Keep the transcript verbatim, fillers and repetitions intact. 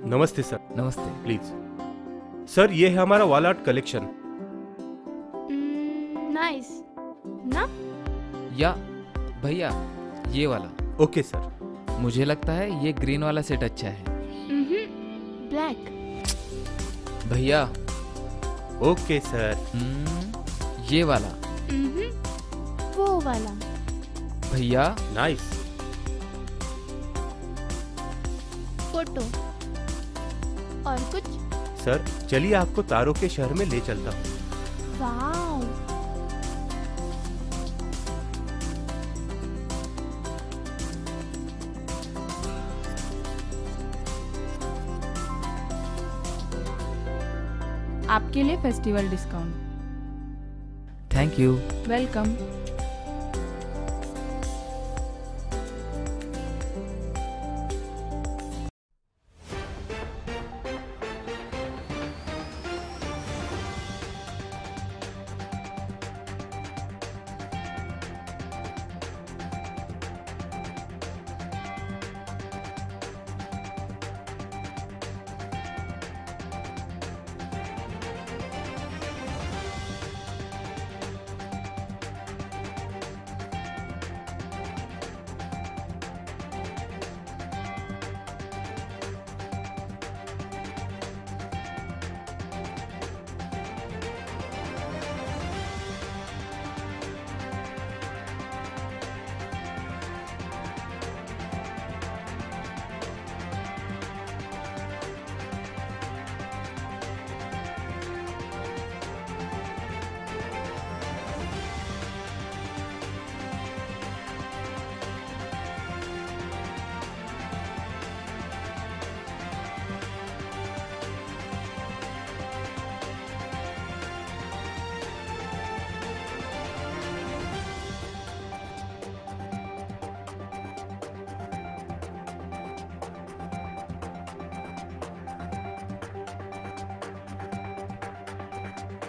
नमस्ते सर। नमस्ते। Please sir, ये है हमारा वॉल आर्ट कलेक्शन। नाइस ना? या भैया ये वाला। Okay sir. मुझे लगता है ये ग्रीन वाला सेट अच्छा है। ब्लैक। भैया ओके सर। हम्म, ये वाला। वो वाला। भैया नाइस। फोटो और कुछ? सर चलिए आपको तारों के शहर में ले चलता हूँ। वाओ। आपके लिए festival discount. Thank you. Welcome.